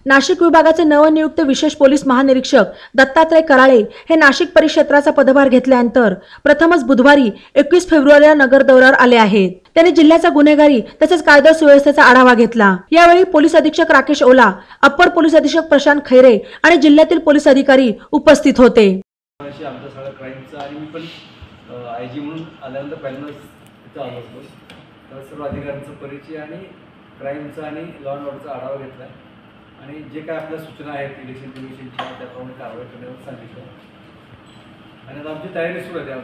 नाशिक विभागाचे नवनियुक्त विशेष पोलीस महानिरीक्षक दत्तात्रय कराळे हे नाशिक परिक्षेत्राचा पदभार घेतल्यानंतर प्रथमच बुधवारी 21 फेब्रुवारीला नगर दौऱ्यावर आले आहेत। त्यांनी जिल्ह्याचा गुन्हेगारी तसेच कायदा सुव्यवस्थेचा आढावा घेतला। यावेळी पोलीस अधीक्षक राकेश ओला, अप्पर पोलीस अधीक्षक प्रशांत खैरे आणि जिल्ह्यातील पोलीस अधिकारी उपस्थित होते। आमचा सगळा क्राईमचा आणि मी पण आयजी म्हणून आल्यानंतर पहिल्यांदाच इथं आलो होतो, तर सर्व अधिकाऱ्यांचा परिचय आणि क्राईमचा आणि लॉ अँड ऑर्डरचा आढावा घेतला आणि जे काय आपल्या सूचना आहेत इलेक्शन कमिशनच्या त्याप्रमाणे कारवाई करण्यावर सांगितलं आणि आता आमची तयारी सुरू आहे।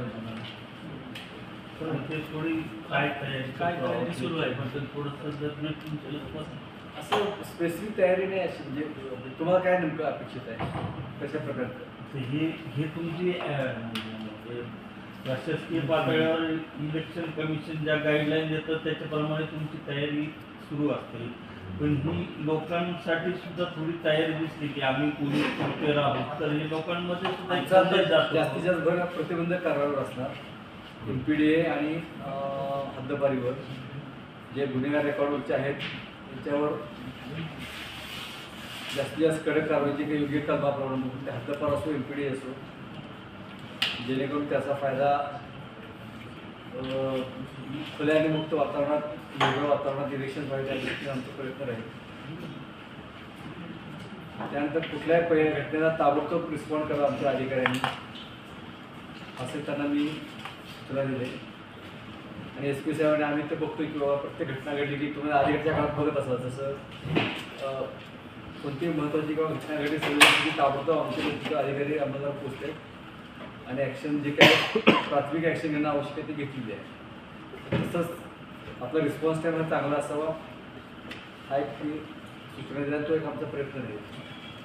ते थोडी काय तयारी सुरू आहे पण थोडंसं असं स्पेसिफिक तयारी नाही अशी, म्हणजे तुम्हाला काय नेमकं अपेक्षित आहे, कशा प्रकारचं हे तुमची प्रशासकीय पातळीवर इलेक्शन कमिशन ज्या गाईडलाईन देतं त्याच्याप्रमाणे तुमची तयारी सुरू असते, पण ही लोकांसाठी सुद्धा थोडी तयारी दिसते की आम्ही पोलीस प्रिपेअर आहोत, तर हे लोकांमध्ये सुद्धा जास्तीत जास्त भर प्रतिबंधक कारवाईवर असणार। MPDA आणि हद्दपारीवर जे गुन्हेगार रेकॉर्डवरचे आहेत त्याच्यावर जास्तीत जास्त कडक कारवाईची काही योग्य कलमाप्रमाणे हद्दपार असो MPDA असो, जेणेकरून त्याचा फायदा खुल्या आणि मुक्त वातावरणात, वेगळ्या वातावरणात इलेक्शन व्हावे या दृष्टीने आमचा प्रयत्न राहील। त्यानंतर कुठल्याही घटनेला ताबडतोब रिस्पॉन्ड करा आमच्या अधिकाऱ्यांनी, असे त्यांना मी सूचना दिले आणि SP साहेबांनी आम्ही तर बघतोय की बाबा प्रत्येक घटना घडली की तुम्ही अलीकडच्या काळात बघत असाल, जसं कोणतीही महत्त्वाची किंवा घटना घडली सगळी ताबडतोब आमचे अधिकारी अंमलदार पोहोचते आणि ॲक्शन जे काय प्राथमिक ॲक्शन घेणं आवश्यक आहे ते घेतलेली आहे। तसंच आपला रिस्पॉन्स टाईम हा चांगला असावा हा एक सूचना द्यायला तो एक आमचा प्रयत्न आहे।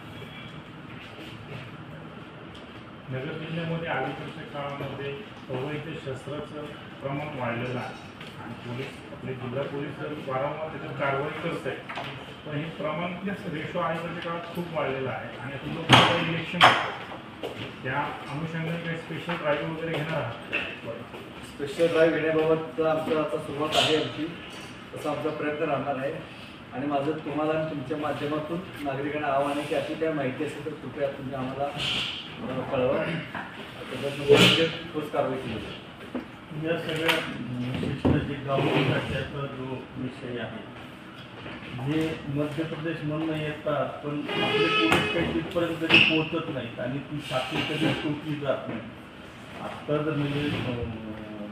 नगर जिल्ह्यामध्ये अलीकडच्या काळामध्ये अवैध शस्त्राचं प्रमाण वाढलेलं आहे आणि पोलीस आपले जिल्हा पोलीस वारंवार त्याच्यावर कारवाई करत आहे, पण हे प्रमाण रेशो अलीकडच्या काळात खूप वाढलेलं आहे आणि आता लोक इलेक्शन त्या अनुषंगाने काही स्पेशल ड्राईव्ह वगैरे घेणार आहात? स्पेशल ड्राईव्ह घेण्याबाबत आमचं आता सुरुवात आहे आमची, तसा आमचा प्रयत्न राहणार आहे आणि माझं तुम्हाला आणि तुमच्या माध्यमातून नागरिकांना आव्हान आहे की अशी काय माहिती असेल तर कृपया तुम्ही आम्हाला कळवा, त्याच्यात ठोस कारवाई केली। या सगळ्या विशिष्ट जे गावचा जो विषय आहे, जे मध्य प्रदेशमधून येतात पण आपले पोलीस काही तिथपर्यंत कधी पोहोचत नाहीत आणि ती साखळी कधी तुटली जात नाही। आत्ता जर म्हणजे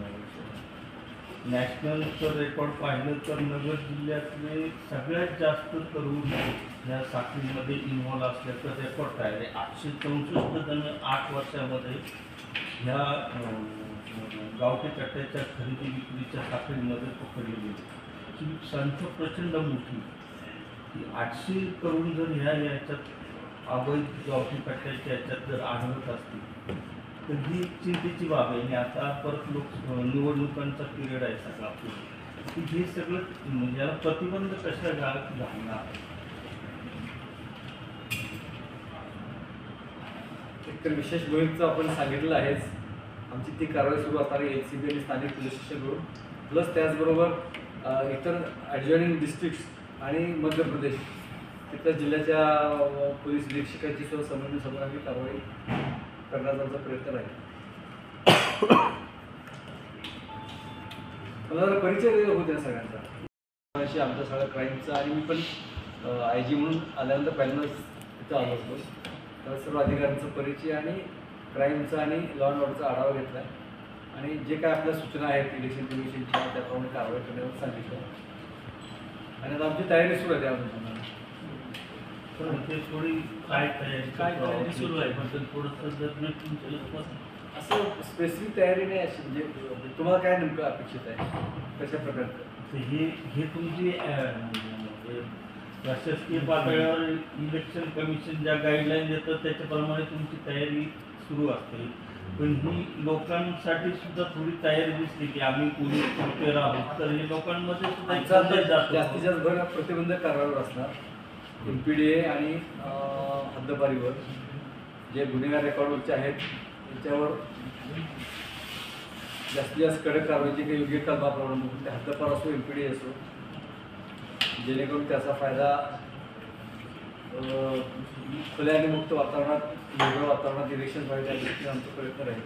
नॅशनलचं रेकॉर्ड पाहिलं तर नगर जिल्ह्यातले सगळ्यात जास्त तरुण ह्या साखळीमध्ये इन्व्हॉल्व असल्याचं रेकॉर्ड आहे। 864 जण 8 वर्षामध्ये ह्या गावठी कट्ट्याच्या खरेदी विक्रीच्या साखळीमध्ये पकडले गेले। ही संख्या प्रचंड मोठी, की 800 तरुण जर ह्याच्यात अवैध गावठी कट्ट्याच्या ह्याच्यात जर आढळत असतील तर ही चिंतेची बाब आहे। आणि आता परत निवडणुकांचा पिरियड आहे सगळा, की हे सगळं याला प्रतिबंध कशा घालणार? एकतर विशेष मोहीमचं आपण सांगितलं आहेच, आमची ती कारवाई सुरू असणार आहे LCB आणि स्थानिक पोलीस स्टेशनकडून, प्लस त्याचबरोबर इतर ॲडजॉइनिंग डिस्ट्रिक्ट्स आणि मध्य प्रदेश तिथल्या जिल्ह्याच्या पोलीस निरीक्षकांची सुद्धा समन्वय साधून आम्ही कारवाई करण्याचा आमचा प्रयत्न राहील। मला जरा परिचय होते सगळ्यांचा, आमचा सगळा क्राईमचा आणि मी पण IG म्हणून आल्यानंतर पहिल्यांदाच इथं आलो होतो, तर सर्व अधिकाऱ्यांचा परिचय आणि क्राईमचा आणि लॉ अँड ऑर्डरचा आढावा घेतला आणि जे काय आपल्या सूचना आहेत इलेक्शन कमिशनच्या त्याप्रमाणे कारवाई करण्यावर सांगितलं आणि आता आमची तयारी सुरू आहे। ते थोडी काय तयारी सुरू आहे पण थोडंसं असं स्पेसिफिक तयारी नाही अशी, म्हणजे तुम्हाला काय नेमकं अपेक्षित आहे, कशा प्रकारचं हे तुमची प्रशासकीय पातळीवर इलेक्शन कमिशन ज्या गाईडलाईन देतं त्याच्याप्रमाणे तुमची तयारी सुरू असते, पण ही लोकांसाठी सुद्धा थोडी तयारी दिसते की आम्ही पोलीस प्रिपेअर आहोत, तर हे लोकांमध्ये सुद्धा जास्तीत जास्त भर प्रतिबंधक कारवाईवर असणार। MPDA आणि हद्दपारीवर जे गुन्हेगार रेकॉर्डवरचे आहेत त्याच्यावर जास्तीत जास्त कडक कारवाईची काही योग्य कलमाप्रमाणे हद्दपार असो MPDA असो, जेणेकरून त्याचा फायदा खुल्या आणि मुक्त वातावरणात, वेगळ्या वातावरणात इलेक्शन व्हावे त्या दृष्टीने आमचा प्रयत्न राहील.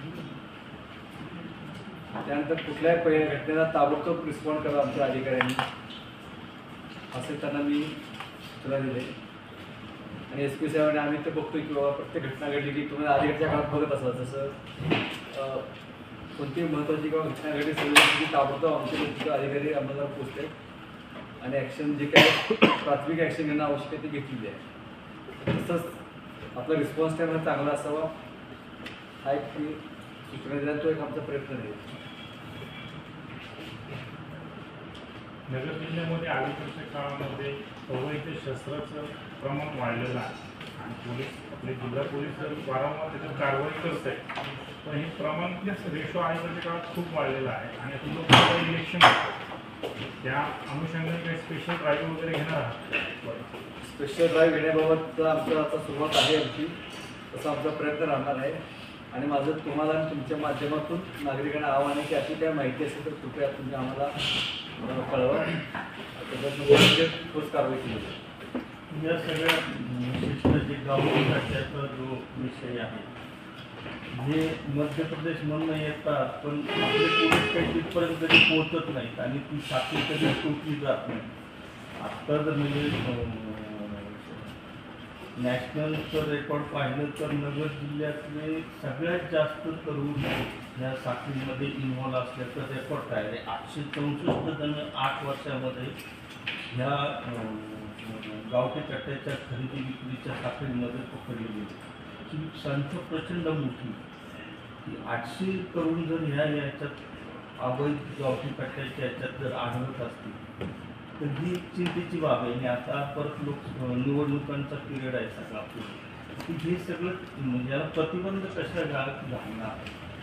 त्यानंतर कुठल्याही घटनेला ताबडतोब रिस्पॉन्ड करा आमच्या अधिकाऱ्यांनी, असे त्यांना मी सूचना दिले. आणि SP साहेबांनी आम्ही ते बघतोय की बाबा प्रत्येक घटना घडली की तुम्ही अलीकडच्या काळात बघत असाल, जसं कोणतीही महत्त्वाची किंवा घटना घडली सगळी ताबडतोब आमचे लोक अधिकारी आम्हाला पोचते आणि ॲक्शन जे काय प्राथमिक ॲक्शन घेणं आवश्यक आहे ते घेतलेली आहे. तसंच आपला रिस्पॉन्स टाईम हा चांगला असावा हा एक सूचना दिला, तो एक आमचा प्रयत्न आहे. नगर जिल्ह्यामध्ये अलीकडच्या काळामध्ये अवैध शस्त्राचं प्रमाण वाढलेलं आहे आणि आपले जिल्हा पोलीस वारंवार त्याच्यात कारवाई करत आहेत. पण हे प्रमाण रेशो अलीकडच्या काळात खूप वाढलेलं आहे आणि आता लोकसभा इलेक्शन त्या अनुषंगाने काही स्पेशल ड्राईव्ह वगैरे घेणार आहात? स्पेशल ड्राईव्ह घेण्याबाबत आमचं आता सुरुवात आहे आमची, तसा आमचा प्रयत्न राहणार आहे. आणि माझं तुम्हाला आणि तुमच्या माध्यमातून नागरिकांना आव्हान आहे की अशी काय माहिती असेल तर कृपया तुम्ही आम्हाला कळवा, त्याच्यात ठोस कारवाई केली जाईल. या सगळ्या विशिष्ट जे गावचा जो विषय आहे, जे मध्य प्रदेशमधून येतात पण आपले पोलीस काही तिथपर्यंत कधी पोहोचत नाहीत आणि ती साखळी कधी तुटली जात नाही. आत्ता जर म्हणजे नॅशनलचं रेकॉर्ड पाहिलं तर नगर जिल्ह्यातले सगळ्यात जास्त तरुण ह्या साखळीमध्ये इन्व्हॉल्व असल्याचं रेकॉर्ड आहे. 864 जण 8 वर्षामध्ये ह्या गावठी कट्ट्याच्या खरेदी विक्रीच्या साखळीमध्ये पकडले गेले. ही संख्या प्रचंड मोठी की 800 तरुण जर ह्याच्यात अवैध गावठी कट्ट्याच्या ह्याच्यात जर आढळत असतील तर ही चिंतेची बाब आहे. आणि आता परत निवडणुकांचा पिरियड आहे सगळा की हे सगळं म्हणजे याला प्रतिबंध कशा घालणार.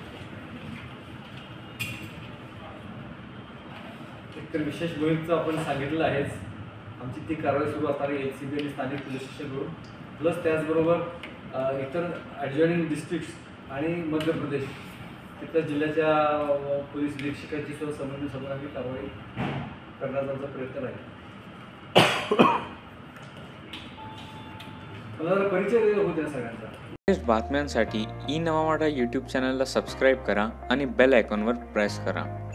एकतर विशेष मोहीमचं आपण सांगितलेलं आहेच. आमची ती कारवाई सुरू असणार आहे LCB आणि स्थानिक पोलीस स्टेशनकडून, प्लस त्याचबरोबर इतर ॲडजॉइनिंग डिस्ट्रिक्ट्स आणि मध्य प्रदेश तिथल्या जिल्ह्याच्या पोलीस निरीक्षकांची सुद्धा समन्वय साधून आम्ही कारवाई करण्याचा आमचा प्रयत्न राहील. मला जरा परिचय होत्या सगळ्यांचा. लेटेस्ट बातम्यांसाठी ई नवा मराठा यूट्यूब चॅनलला सबस्क्राईब करा आणि बेल आयकॉनवर प्रेस करा.